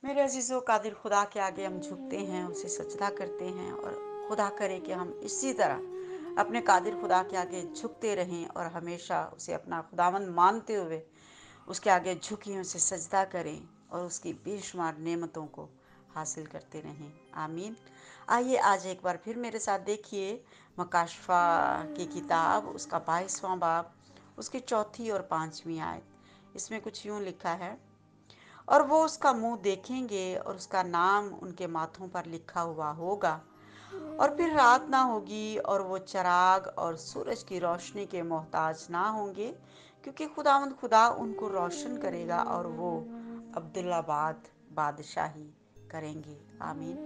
मेरे अजीज़ों, कादिर खुदा के आगे हम झुकते हैं, उसे सजदा करते हैं और खुदा करे कि हम इसी तरह अपने कादिर खुदा के आगे झुकते रहें और हमेशा उसे अपना खुदावंद मानते हुए उसके आगे झुकें, उसे सजदा करें और उसकी बेशुमार नेमतों को हासिल करते रहें। आमीन। आइए आज एक बार फिर मेरे साथ देखिए मकाशफ़ा की किताब, उसका 22वां बाब, उसकी चौथी और 5वीं आयत। इसमें कुछ यूँ लिखा है, और वो उसका मुंह देखेंगे और उसका नाम उनके माथों पर लिखा हुआ होगा। और फिर रात ना होगी और वो चराग और सूरज की रोशनी के मोहताज ना होंगे, क्योंकि खुदावंद खुदा उनको रोशन करेगा और वो अब्दुल्लाबाद बादशाही करेंगे। आमीन।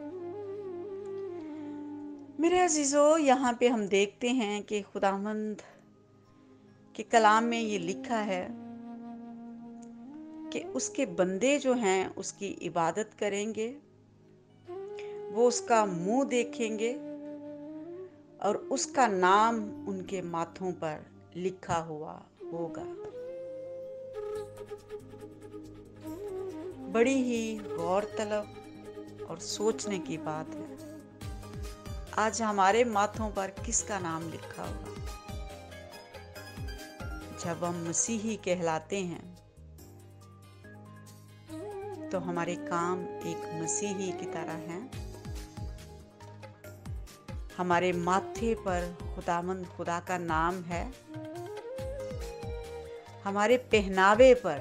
मेरे अजीजों, यहाँ पे हम देखते हैं कि खुदावंद के कलाम में ये लिखा है कि उसके बंदे जो हैं उसकी इबादत करेंगे, वो उसका मुंह देखेंगे और उसका नाम उनके माथों पर लिखा हुआ होगा। बड़ी ही गौरतलब और सोचने की बात है, आज हमारे माथों पर किसका नाम लिखा होगा? जब हम मसीही कहलाते हैं तो हमारे काम एक मसीही की तरह हैं। हमारे माथे पर खुदावंद खुदा का नाम है, हमारे पहनावे पर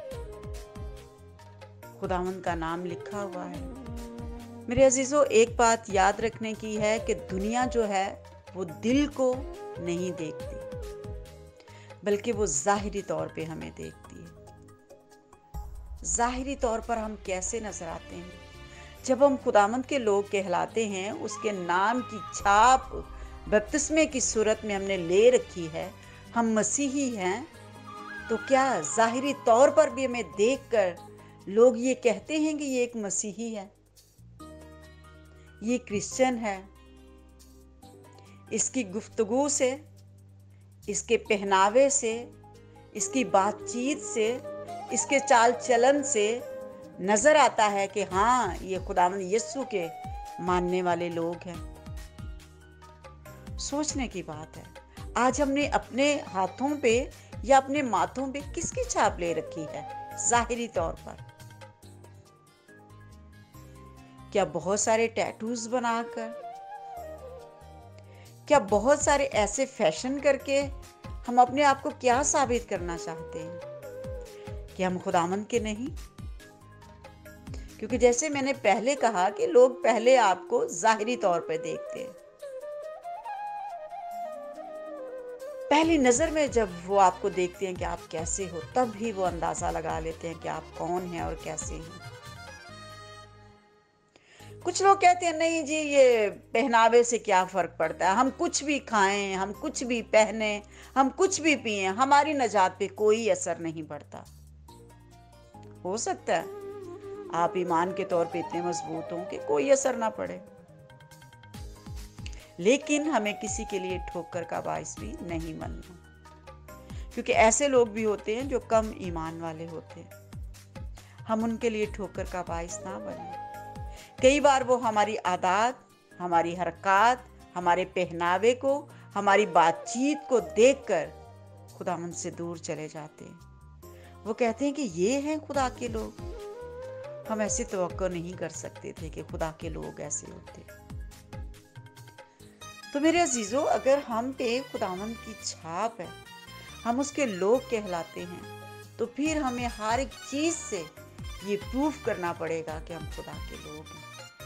खुदावंद का नाम लिखा हुआ है। मेरे अजीजों, एक बात याद रखने की है कि दुनिया जो है वो दिल को नहीं देखती, बल्कि वो जाहिरी तौर पे हमें देखती है। जाहिरी तौर पर हम कैसे नजर आते हैं? जब हम खुदावंद के लोग कहलाते हैं, उसके नाम की छाप बपतिस्मे की सूरत में हमने ले रखी है, हम मसीही हैं, तो क्या जाहिरी तौर पर भी हमें देखकर लोग ये कहते हैं कि ये एक मसीही है, ये क्रिश्चियन है? इसकी गुफ्तगू से, इसके पहनावे से, इसकी बातचीत से, इसके चाल चलन से नजर आता है कि हाँ, ये खुदावंद यीशु के मानने वाले लोग हैं। सोचने की बात है, आज हमने अपने हाथों पे या अपने माथों पे किसकी छाप ले रखी है जाहिरी तौर पर? क्या बहुत सारे टैटूज बनाकर, क्या बहुत सारे ऐसे फैशन करके हम अपने आप को क्या साबित करना चाहते हैं कि हम खुदावंद के नहीं? क्योंकि जैसे मैंने पहले कहा कि लोग पहले आपको जाहिरी तौर पर देखते हैं। पहली नजर में जब वो आपको देखते हैं कि आप कैसे हो, तब ही वो अंदाजा लगा लेते हैं कि आप कौन हैं और कैसे हैं। कुछ लोग कहते हैं नहीं जी, ये पहनावे से क्या फर्क पड़ता है, हम कुछ भी खाएं, हम कुछ भी पहने, हम कुछ भी पिए, हमारी नजात पे कोई असर नहीं पड़ता। हो सकता है आप ईमान के तौर पे इतने मजबूत हों कि कोई असर ना पड़े, लेकिन हमें किसी के लिए ठोकर का बाइस भी नहीं बनना, क्योंकि ऐसे लोग भी होते हैं जो कम ईमान वाले होते हैं। हम उनके लिए ठोकर का बाइस ना बने। कई बार वो हमारी आदत, हमारी हरकत, हमारे पहनावे को, हमारी बातचीत को देखकर खुदावंद से दूर चले जाते हैं। वो कहते हैं कि ये हैं खुदा के लोग। हम ऐसी तवक्को नहीं कर सकते थे कि खुदा के लोग ऐसे होते। तो मेरे अजीजों, अगर हम पे खुदावंद की छाप है, हम उसके लोग कहलाते हैं, तो फिर हमें हर एक चीज से ये प्रूफ करना पड़ेगा कि हम खुदा के लोग हैं।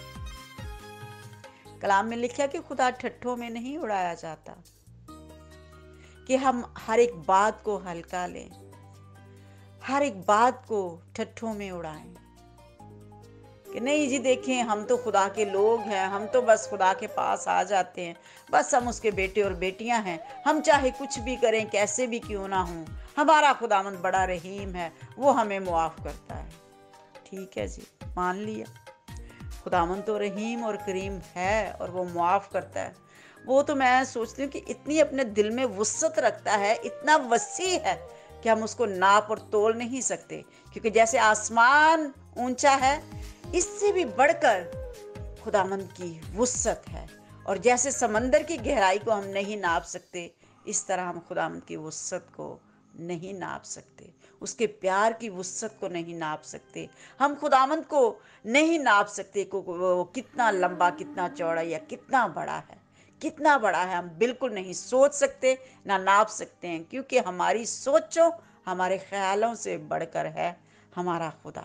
कलाम में लिखा कि खुदा ठट्ठों में नहीं उड़ाया जाता, कि हम हर एक बात को हल्का लें, हर एक बात को ठट्ठों में उड़ाएं कि नहीं जी, देखें हम तो खुदा के लोग हैं, हम तो बस खुदा के पास आ जाते हैं, बस हम उसके बेटे और बेटियां हैं, हम चाहे कुछ भी करें, कैसे भी क्यों ना हो, हमारा खुदावंद बड़ा रहीम है, वो हमें मुआफ करता है। ठीक है जी, मान लिया, खुदावंद तो रहीम और करीम है और वो मुआफ करता है। वो तो मैं सोचती हूँ कि इतनी अपने दिल में वुसअत रखता है, इतना वसी है कि हम उसको नाप और तोल नहीं सकते, क्योंकि जैसे आसमान ऊंचा है, इससे भी बढ़कर खुदावंद की वुसअत है। और जैसे समंदर की गहराई को हम नहीं नाप सकते, इस तरह हम खुदावंद की वुसअत को नहीं नाप सकते, उसके प्यार की वुसअत को नहीं नाप सकते। हम खुदावंद को नहीं नाप सकते को वो कितना लंबा, कितना चौड़ा या कितना बड़ा है। कितना बड़ा है हम बिल्कुल नहीं सोच सकते, ना नाप सकते हैं, क्योंकि हमारी सोचों, हमारे ख्यालों से बढ़कर है हमारा खुदा।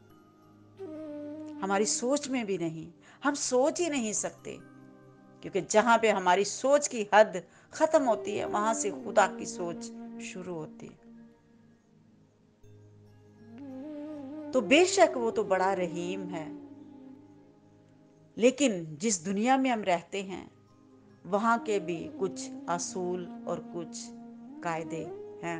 हमारी सोच में भी नहीं, हम सोच ही नहीं सकते, क्योंकि जहां पे हमारी सोच की हद खत्म होती है, वहां से खुदा की सोच शुरू होती है। तो बेशक वो तो बड़ा रहीम है, लेकिन जिस दुनिया में हम रहते हैं वहां के भी कुछ असूल और कुछ कायदे हैं।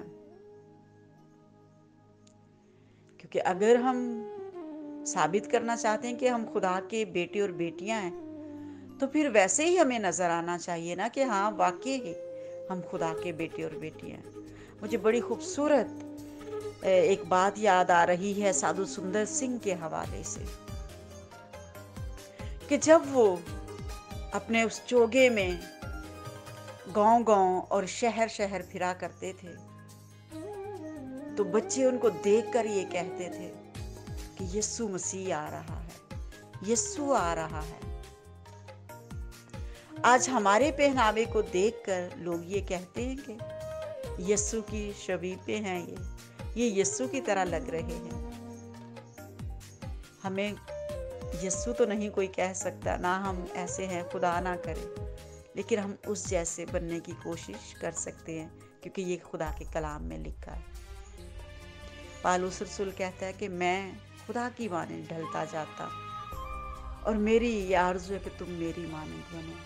क्योंकि अगर हम साबित करना चाहते हैं कि हम खुदा के बेटे और बेटियां हैं, तो फिर वैसे ही हमें नजर आना चाहिए ना कि हाँ, वाकई ही हम खुदा के बेटे और बेटियां हैं। मुझे बड़ी खूबसूरत एक बात याद आ रही है साधु सुंदर सिंह के हवाले से, कि जब वो अपने उस चोगे में गांव-गांव और शहर-शहर फिरा करते थे, तो बच्चे उनको देखकर ये कहते थे कि यीशु मसीह आ रहा है, यीशु आ रहा है। आज हमारे पहनावे को देखकर लोग ये कहते हैं कि यीशु की शबीहें हैं, ये यीशु की तरह लग रहे हैं। हमें यीशु तो नहीं कोई कह सकता, ना हम ऐसे हैं, खुदा ना करे, लेकिन हम उस जैसे बनने की कोशिश कर सकते हैं, क्योंकि ये खुदा के कलाम में लिखा है। पौलुस रसूल कहता है कि मैं खुदा की मानंद ढलता जाता, और मेरी ये आरज़ू है कि तुम मेरी मानंद बनो।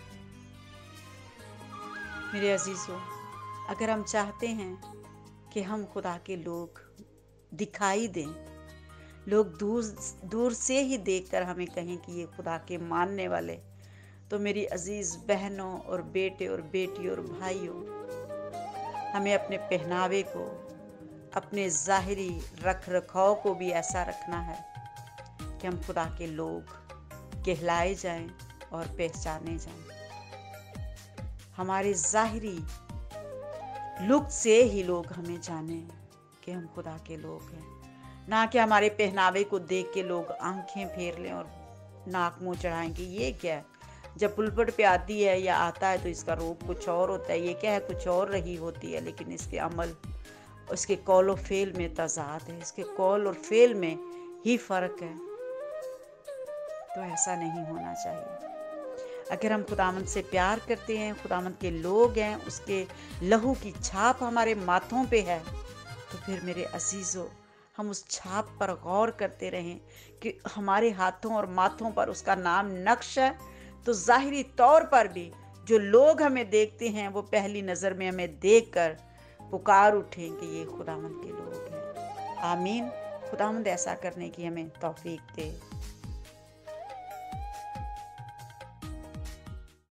मेरे अजीजों, अगर हम चाहते हैं कि हम खुदा के लोग दिखाई दें, लोग दूर से ही देखकर हमें कहें कि ये खुदा के मानने वाले, तो मेरी अजीज बहनों और बेटे और बेटियों और भाइयों, हमें अपने पहनावे को, अपने ज़ाहिरी रख रखाव को भी ऐसा रखना है कि हम खुदा के लोग कहलाए जाएं और पहचाने जाएं। हमारे ज़ाहिरी लुक से ही लोग हमें जाने कि हम खुदा के लोग हैं, ना कि हमारे पहनावे को देख के लोग आंखें फेर लें और नाक मुंह चढ़ाएं कि ये क्या है। जब पुलपट पे आती है या आता है तो इसका रूप कुछ और होता है, ये क्या है, कुछ और रही होती है, लेकिन इसके अमल, उसके कौल और फेल में तजाद है, इसके कौल और फेल में ही फ़र्क है। तो ऐसा नहीं होना चाहिए। अगर हम खुदावंद से प्यार करते हैं, खुदावंद के लोग हैं, उसके लहू की छाप हमारे माथों पे है, तो फिर मेरे अजीज़ों, हम उस छाप पर गौर करते रहें कि हमारे हाथों और माथों पर उसका नाम नक्श है। तो ज़ाहिरी तौर पर भी जो लोग हमें देखते हैं, वो पहली नज़र में हमें देखकर पुकार उठें कि ये खुदावंद के लोग हैं। आमीन। खुदावंद ऐसा करने की हमें तौफीक दे।